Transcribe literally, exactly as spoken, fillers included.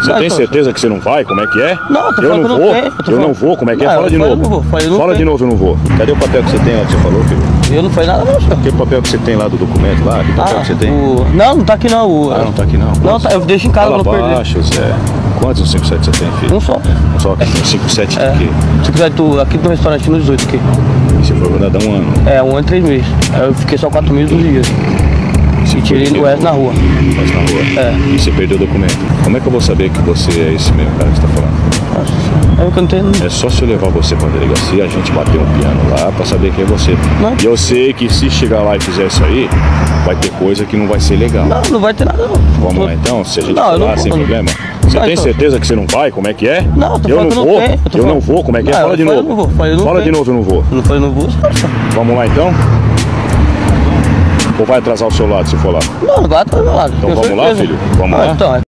Você tem certeza que você não vai? Como é que é? Não, tô eu falando não que eu vou. não tenho, eu tô Eu não falando. vou. Como é que é? Não, Fala eu de falei, novo. eu não vou, falei, eu não Fala de tenho. novo, eu não vou. Cadê o papel que você tem lá que você falou, filho? Eu não falei nada não, senhor. Aquele papel que você tem lá do documento lá? Que papel Ah, que você tem? o... Não, não tá aqui não. O... Ah, não tá aqui não. Não, tá, eu deixo em casa, Fala pra não perder. baixo, Zé. Quantos cinco sete você tem, filho? Um só. Um só? cinco sete É. de quê? Se quiser, tu, aqui no restaurante, no dezoito aqui. E você foi mandado há um ano? É, um ano e três meses. Aí eu fiquei só quatro meses nos dias. E tirei o resto na rua. Mas na rua? É. E você perdeu o documento? Como é que eu vou saber que você é esse mesmo cara que você tá falando? Nossa, aí eu não tenho... É só se eu levar você pra delegacia, a gente bater um piano lá pra saber quem é você. Não. E eu sei que se chegar lá e fizer isso aí, vai ter coisa que não vai ser legal. Não, não vai ter nada não. Vamos Tô- lá então, se a gente Não, for eu não lá vou, sem não. problema. Você Não, tem então- certeza que você não vai? Como é que é? Não, tô eu falando não que eu vou. não tenho, eu tô Eu não falando. vou. Como é que é? Não, Fala eu de falei, novo. eu não vou, falei, eu não Fala de tenho. novo, eu não vou. Eu não falei, não vou. Vamos lá então? Ou vai atrasar o seu lado se for lá? Não, não vai atrás do lado. Então tenho vamos lá, certeza. filho? Vamos Ah, lá? Então, é.